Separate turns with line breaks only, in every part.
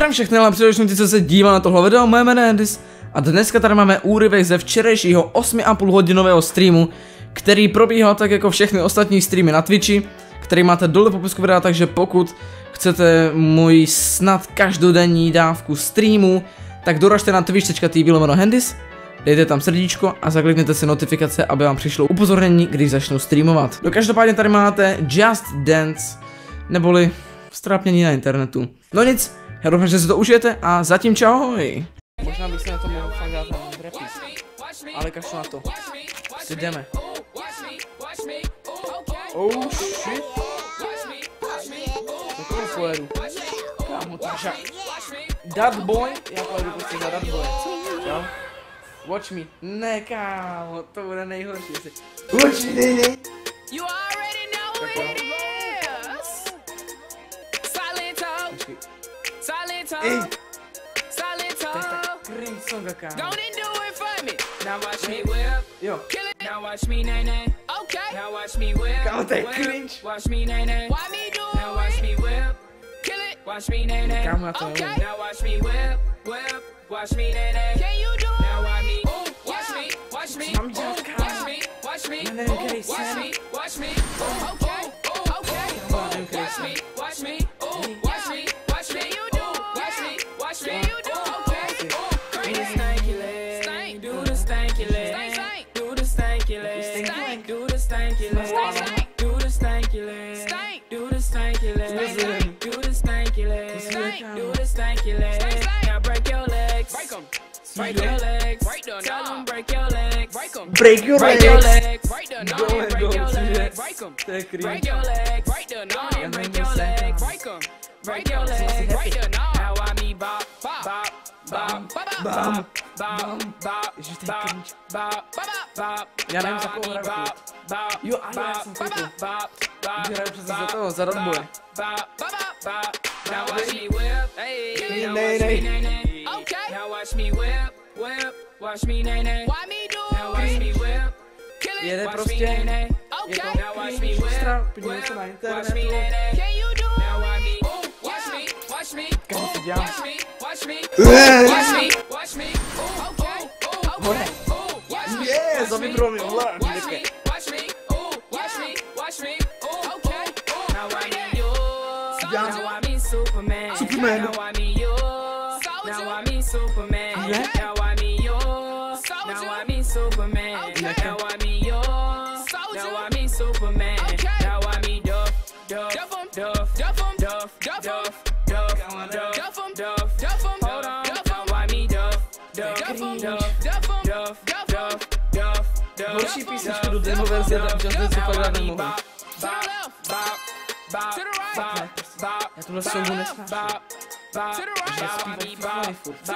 Zdravím všechny, ale především ty, co se dívá na tohle video, moje jméno je Endis a dneska tady máme úryvek ze včerejšího 8,5 hodinového streamu, který probíhal tak jako všechny ostatní streamy na Twitchi, který máte dole v popisku videa, takže pokud chcete můj snad každodenní dávku streamu, tak doražte na twitch.tv/Endis, dejte tam srdíčko a zaklikněte si notifikace, aby vám přišlo upozornění, když začnu streamovat. No každopádně tady máte Just Dance, neboli strápnění na internetu. No nic, já doufám, že si to užijete a zatím čahoj. Možná bych se na to mohl fakt dát na repis, ale kašlu na to. Si jdeme. Oh shit. Takovou pojedu. Kámo, takže Dat Boy, já pojedu prostě za Dat Boy. Jo? Watch me. Ne, kámo, to bude nejhorší. Watch me, ne. You already know what it is. Silent talk. Silent talk. Silent talk. Cringe song, kámo. Don't do it for me. Now watch me whip. Jo. Now watch me nay nay. Okay. Now watch me whip. Kámo, to je cringe. Watch me nay nay. Why me do it? Now watch me whip. Kill it. Watch me nay nay. Okay. Now watch me whip. Whip. Watch me nay nay. Can you do it? Now watch me. Watch me. Watch me. Watch me. Watch me. Watch me. Watch me. Okay. Okay. Watch me. Watch me. Watch me. Watch me. You do. Watch me. Watch me. You do. Okay. Do the stanky leg. Do the stanky leg. Do the stanky leg. Do the stanky leg. Do the stanky leg. Do the stanky leg. Do the stanky leg. Do the stanky leg. Now break your legs. Break them. Break your legs. Tell them break your legs. Break your legs. Break your legs. Break your legs. Break them. Break your legs. Break the no. Break your legs. Break them. Break your legs. Break the no. Now I me bop bop bop bop bop bop bop bop bop. Já nevím, za koho hraju. Jo, ale já jsem tady. Hraju přece za toho, za Dat Boy. Now watch me whip. Hey, now watch me nay nay. Okay. Now watch me whip. Whip. Watch me nay nay. Why me do it? Now watch me whip. Kill it. Jede prostě. Okay. Now watch me whip. Watch me nay nay. Can you do it? Now watch me. Watch me. Watch me. Watch me. Watch me. Watch me. Watch me. Okay. Okay. Yeah, zavibro mi vole. Watch me. Watch me. Watch me. Watch me. Okay. Now I need you. Now I mean Superman. Superman. Now I mean you. Now I mean Superman. Now I mean you. Now I mean Superman. Now I mean you. Now I mean Superman. Now I mean Duff. Duff. Duff. Duff. Duff. Duff. Duff. Duff. Duff. Duff. Duff. Hold on. Now I mean Duff. Duff. Duff. Duff. Duff. Duff. Horší písničku do demo verze, tam časem si fakt dát nemohu. Já tuhle songu nesnáším. Takže zpívám fakt furt.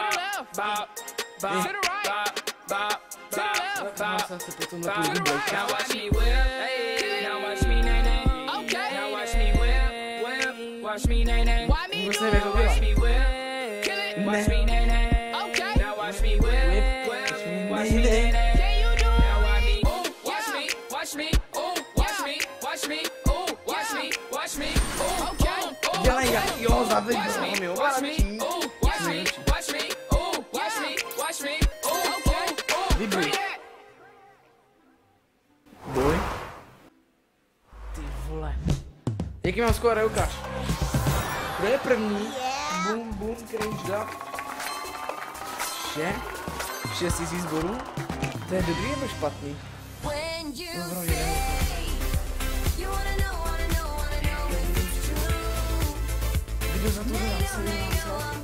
Já jsem se potom na tu líbil. Now watch me whip. Now watch me nay nay. Okay. Now watch me whip. Watch me nay nay. Vůbec nevím, jak to dělat. Watch me nay nay. Okay. Now watch me whip. Watch me nay nay. Can you do it? Now watch me. Watch me. Watch me. Watch me. Watch me. Watch me. Watch me. Okay. Dělej jak jo, zavidím. Watch me. Watch me. Watch me. Watch me. Watch me. Okay. Vibruj. Boj. Ty vole. Jaký mám skóre, ukáž? Kdo je první? Boom, boom, cringe, da. 6 000 bodů? To je dobrý nebo špatný? Dobro, jdeme. Kdo za to dá?